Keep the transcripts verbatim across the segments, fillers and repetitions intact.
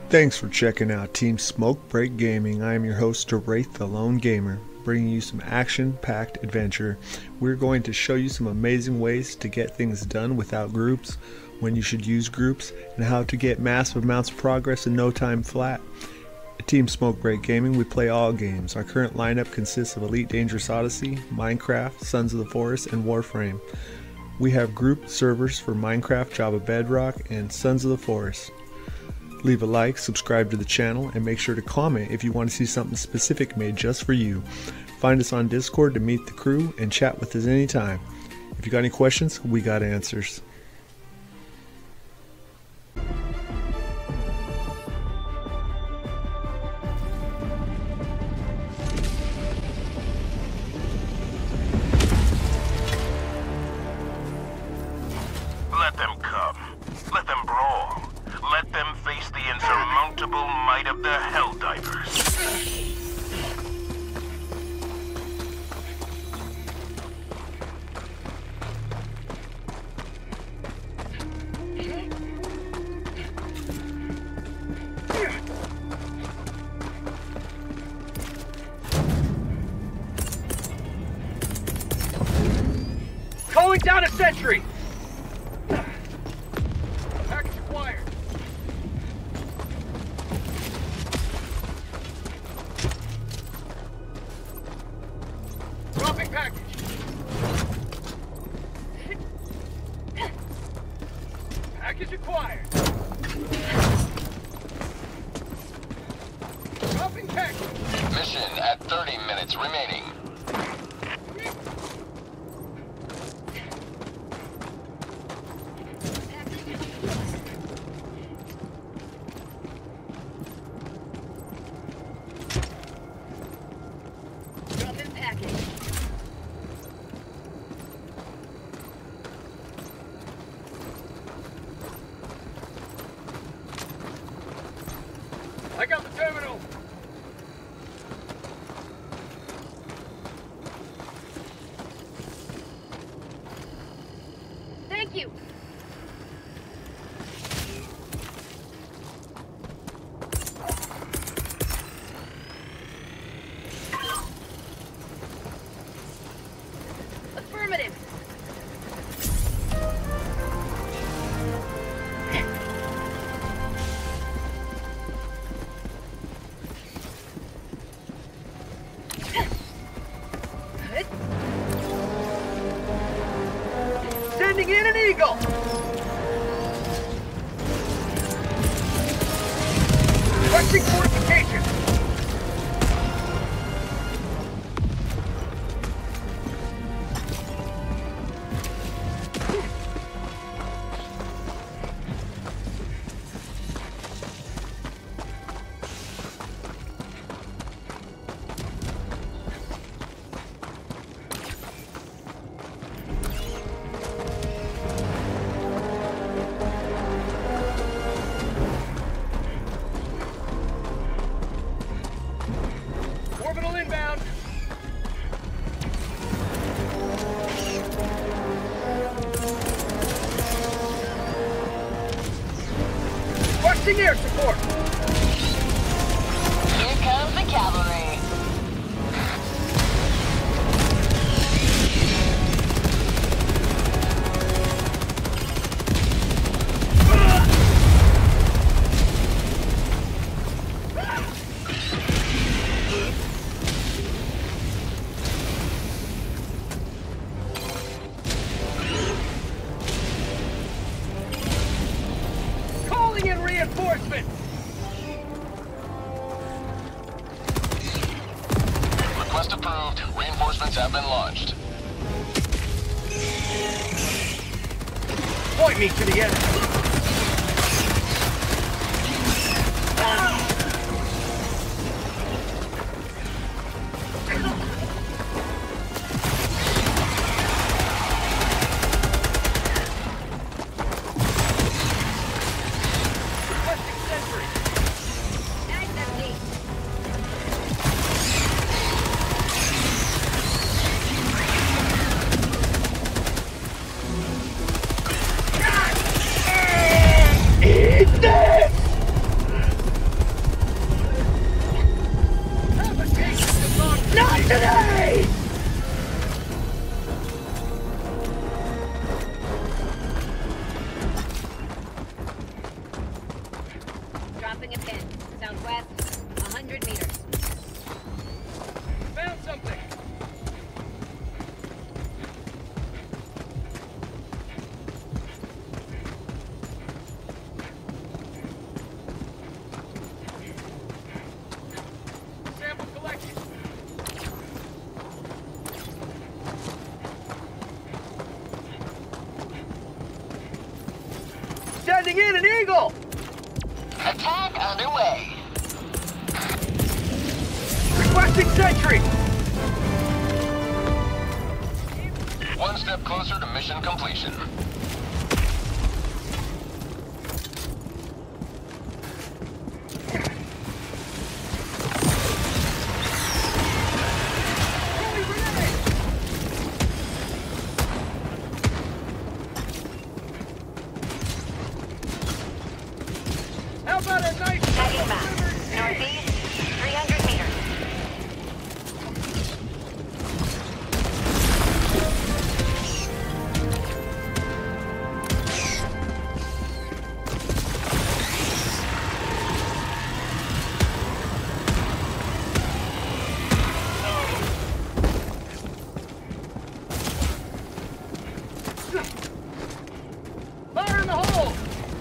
Thanks for checking out Team Smoke Break Gaming. I am your host, DaWraith, the Lone Gamer, bringing you some action-packed adventure. We're going to show you some amazing ways to get things done without groups, when you should use groups, and how to get massive amounts of progress in no time flat. At Team Smoke Break Gaming, we play all games. Our current lineup consists of Elite Dangerous Odyssey, Minecraft, Sons of the Forest, and Warframe. We have group servers for Minecraft, Java Bedrock, and Sons of the Forest. Leave a like, subscribe to the channel, and make sure to comment if you want to see something specific made just for you. Find us on Discord to meet the crew and chat with us anytime. If you got any questions, we got answers. Let them come. Let them brawl. Let them face the insurmountable might of the HellDivers. Calling down a sentry! Package acquired. Dropping package. Package acquired. Dropping package. Mission at thirty minutes remaining. Dropping package. I got the terminal. Thank you. Affirmative. Sending in an eagle. Requesting fortification. Orbital inbound. Requesting air support. Here comes the cavalry. Calling in reinforcements. Request approved. Reinforcements have been launched. Point me to the enemy. Requesting sentry. Mag's empty. Ah! Sending in an eagle! Attack underway. Requesting sentry! One step closer to mission completion. How about a nice... Tagging map. Northeast, three hundred meters. Fire in the hole!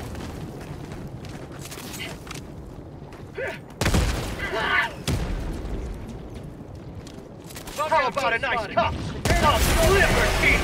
How about a nice cup of liberty?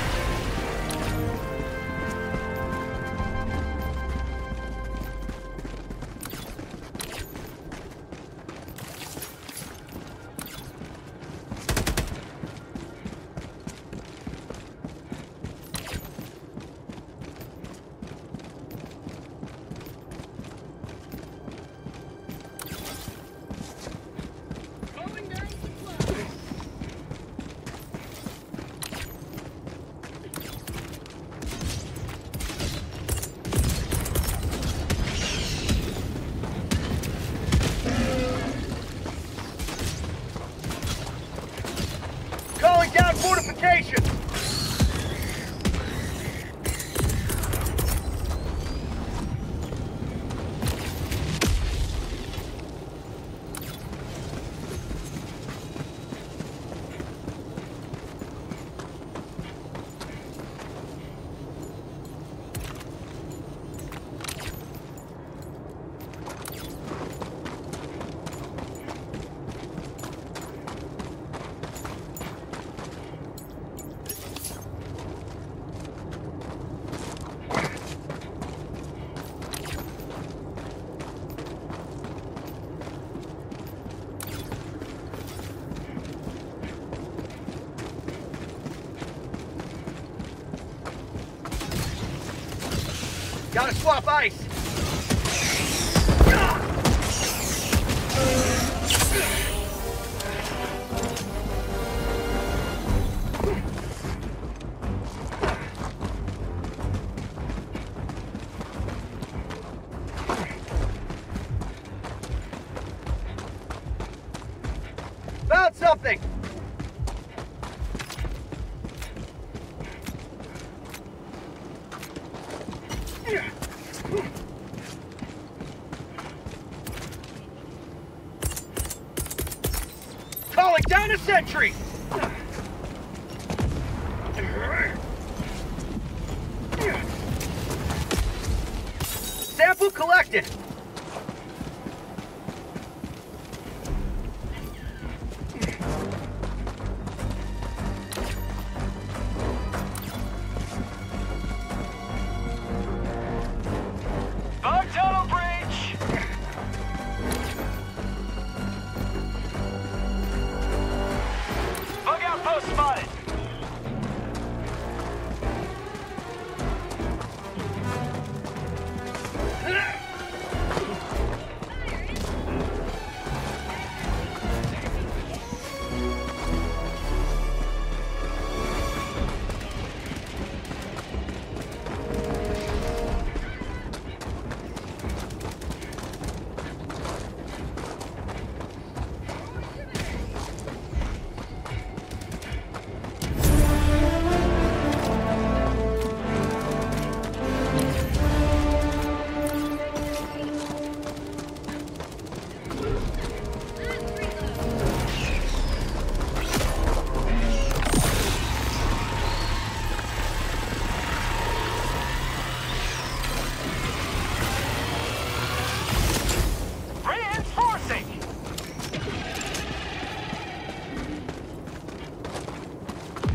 Calling down fortifications! Gotta swap ice! Found something! Calling down a sentry! Sample collected! Bug tunnel breach! Bug outpost spotted!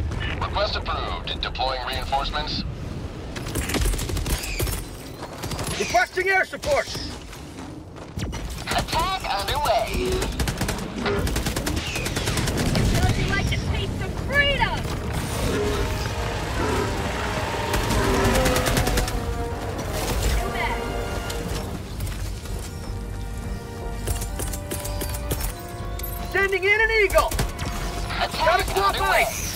Request approved. Deploying reinforcements. Requesting air support! Attack underway. Don't you like to taste of freedom? Too bad. Sending in an eagle! Gotta Attack swap underway. ice!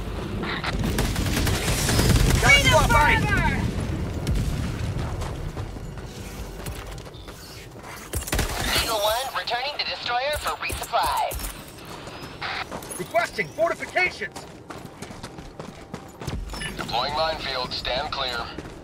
Gotta Freedom swap ice! forever! Eagle one returning to destroyer for resupply. Requesting fortifications! Deploying minefield. Stand clear.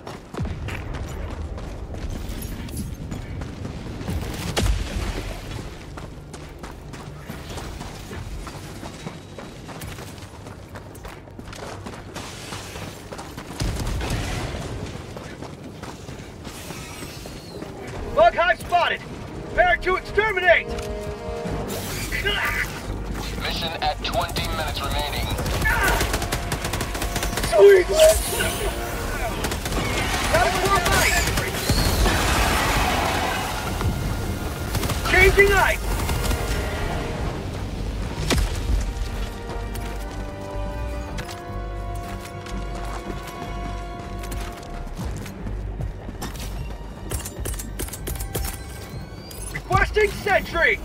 Bug hive spotted! Prepare to exterminate! Mission at twenty minutes remaining. Sweet! Gotta swap ice! Changing ice! Requesting sentry!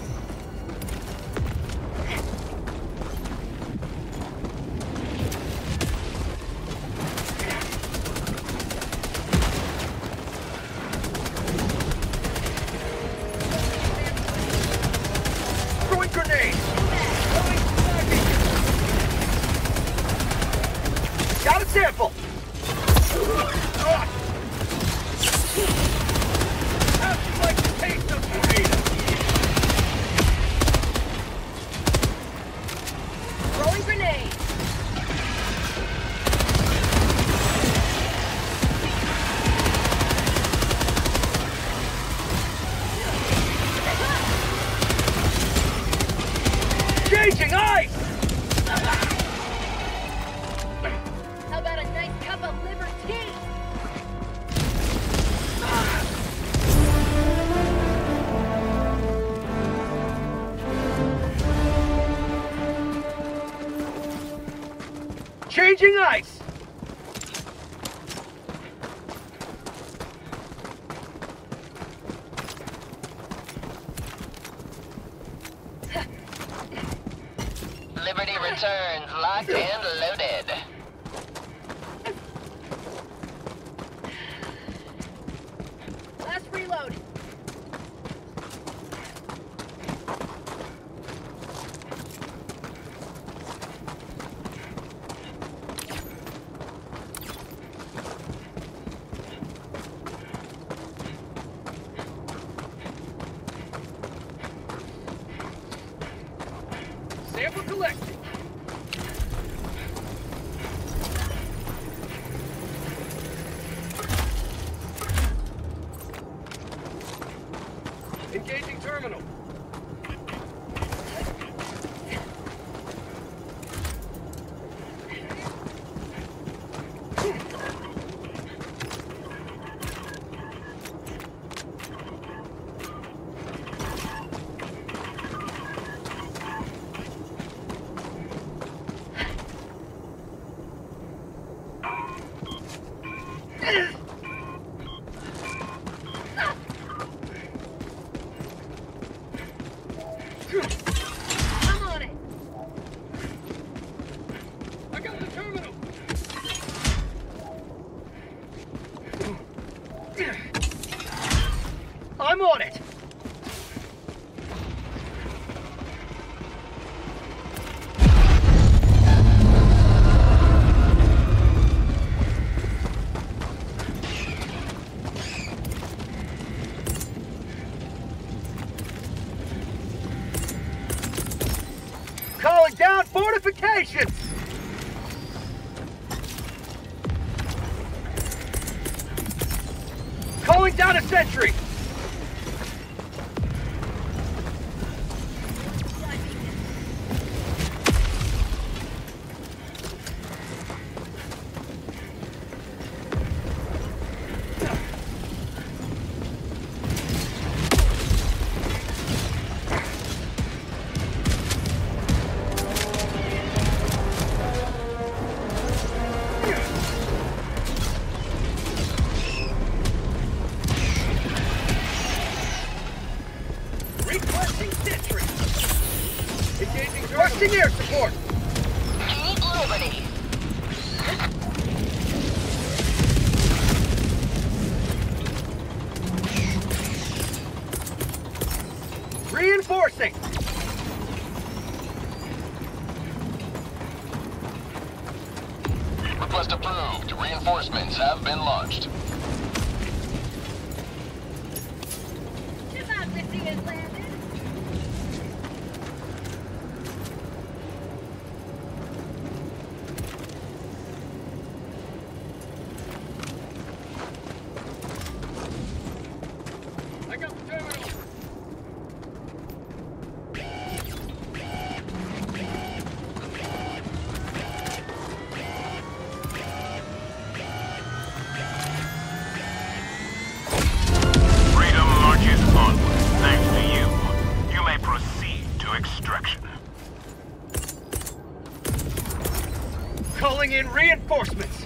Throwing grenade! Got a sample! How'd you like the taste of freedom? Throwing grenade. Changing ice! How about a nice cup of liver tea? Changing ice! Liberty returns. Locked and loaded. Last reload. Sample collected. Engaging terminal. I'm on it. I got the terminal. I'm on it. Calling down fortifications! Calling down a sentry! request approved. Reinforcements have been launched. Democracy has landed. I got the terminal. Freedom marches onward, thanks to you. You may proceed to extraction. Calling in reinforcements.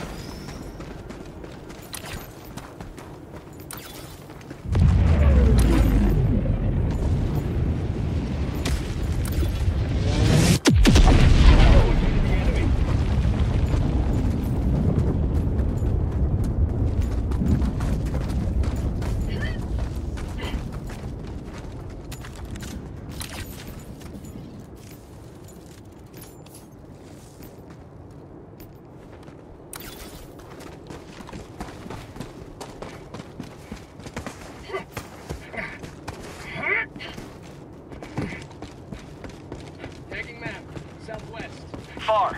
Tagging map. Southwest. Far.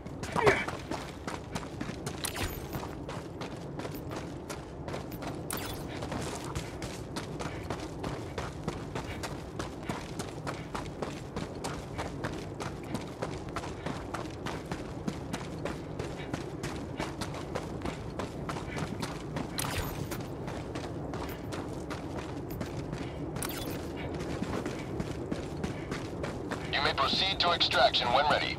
You may proceed to extraction when ready.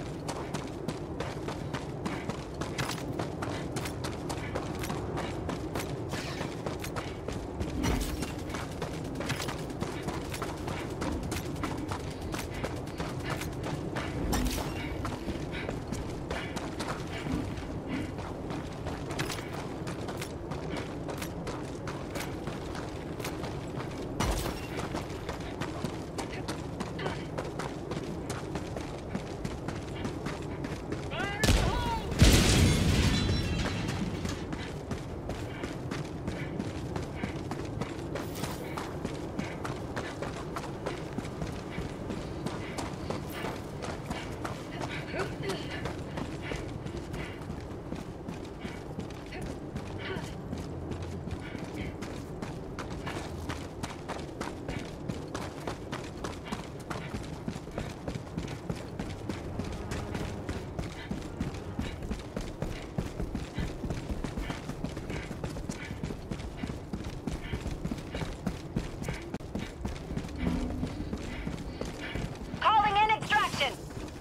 Calling in extraction.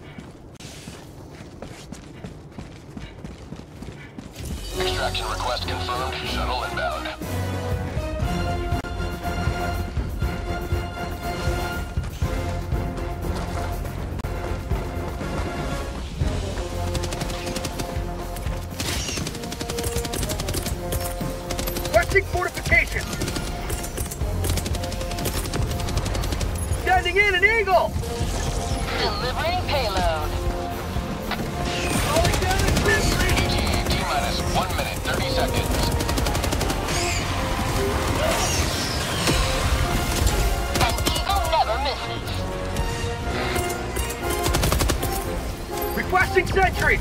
Extraction request confirmed. Shuttle inbound. Requesting fortification. Sending in an eagle. Delivering payload. Calling down a sentry. E T A T minus one minute, thirty seconds. An eagle never misses. Requesting sentry.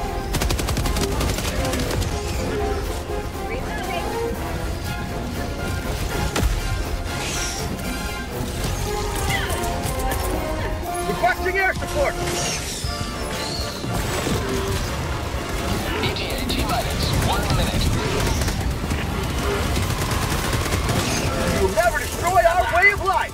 Requesting air support. E T A T minus one minute. You will never destroy our way of life.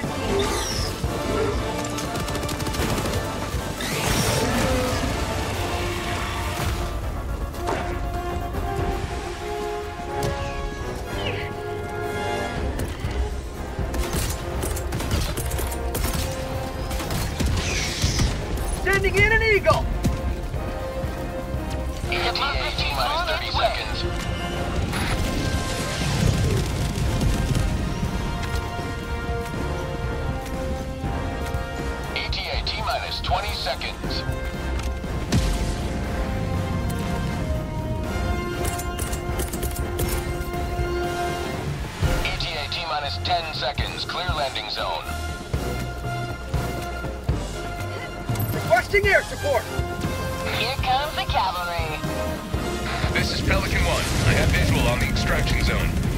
Sending in an eagle. E T A T minus thirty seconds. E T A T minus twenty seconds. Ten seconds. Clear landing zone. Requesting air support. Here comes the cavalry. This is Pelican one. I have visual on the extraction zone.